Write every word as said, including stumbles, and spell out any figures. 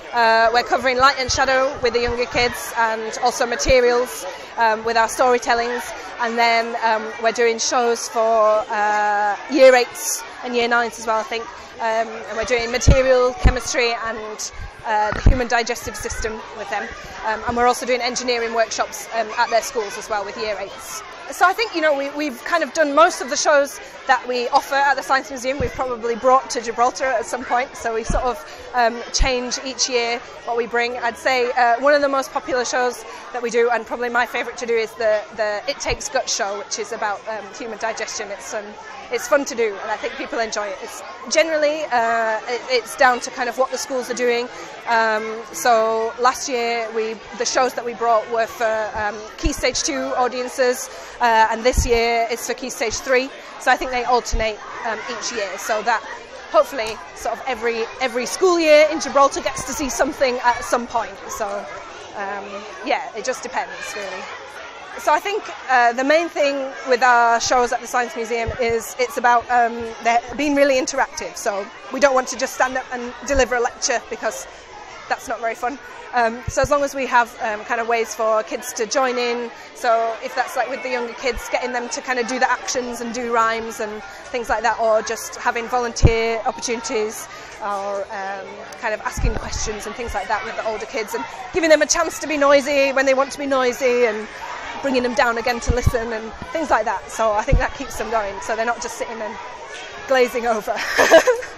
Uh, we're covering light and shadow with the younger kids, and also materials um, with our storytellings. And then um, we're doing shows for uh, year eights and year nines as well, I think. Um, and we're doing material, chemistry and uh, the human digestive system with them. Um, and we're also doing engineering workshops um, at their schools as well with year eights. So I think, you know, we, we've kind of done most of the shows that we offer at the Science Museum. We've probably brought to Gibraltar at some point, so we sort of um, change each year what we bring. I'd say uh, one of the most popular shows that we do, and probably my favourite to do, is the, the It Takes Guts show, which is about um, human digestion. It's um, it's fun to do, and I think people enjoy it. It's generally uh, it, it's down to kind of what the schools are doing. Um, so last year, we the shows that we brought were for um, Key Stage two audiences, uh, and this year it's for Key Stage three. So I think they alternate um, each year, so that hopefully sort of every every school year in Gibraltar gets to see something at some point. So um, yeah, it just depends really. So I think uh, the main thing with our shows at the Science Museum is it's about um, being really interactive. So we don't want to just stand up and deliver a lecture, because that's not very fun. Um, so as long as we have um, kind of ways for kids to join in, so if that's like with the younger kids, getting them to kind of do the actions and do rhymes and things like that, or just having volunteer opportunities, or um, kind of asking questions and things like that with the older kids, and giving them a chance to be noisy when they want to be noisy, and bringing them down again to listen and things like that. So I think that keeps them going, so they're not just sitting and glazing over.